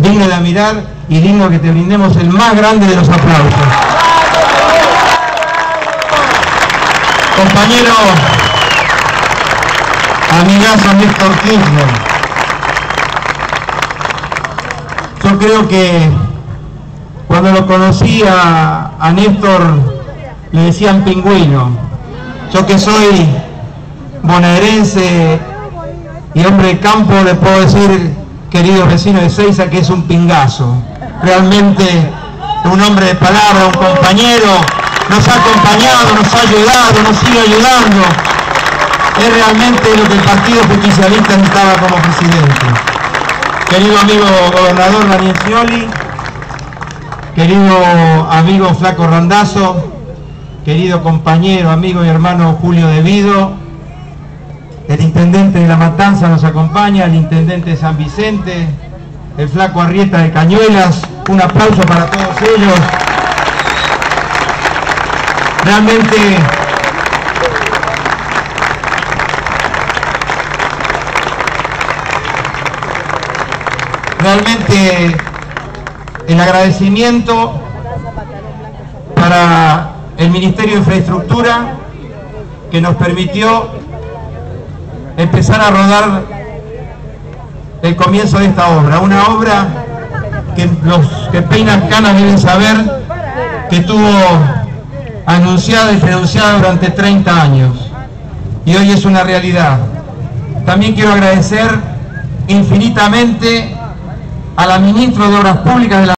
digno de admirar y digno que te brindemos el más grande de los aplausos. Compañero, amigazo Néstor Kirchner, yo creo que cuando lo conocí a Néstor le decían pingüino. Yo que soy bonaerense y hombre de campo, le puedo decir, querido vecino de Ezeiza, que es un pingazo. Realmente un hombre de palabra, un compañero, nos ha acompañado, nos ha ayudado, nos sigue ayudando. Es realmente lo que el Partido Justicialista necesitaba como presidente. Querido amigo gobernador Daniel Scioli, querido amigo Flaco Randazzo, querido compañero, amigo y hermano Julio De Vido, el intendente de La Matanza nos acompaña, el intendente de San Vicente, el flaco Arrieta de Cañuelas, un aplauso para todos ellos. Realmente el agradecimiento para el Ministerio de Infraestructura, que nos permitió empezar a rodar el comienzo de esta obra. Una obra que los que peinan canas deben saber que estuvo anunciada y renunciada durante 30 años y hoy es una realidad. También quiero agradecer infinitamente a la ministra de Obras Públicas de la